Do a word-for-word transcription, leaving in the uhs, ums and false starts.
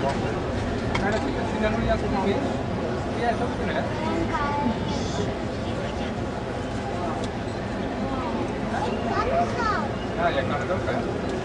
Mira, enseñarme ya como que. Ya, eso es una. Ah, ya, claro,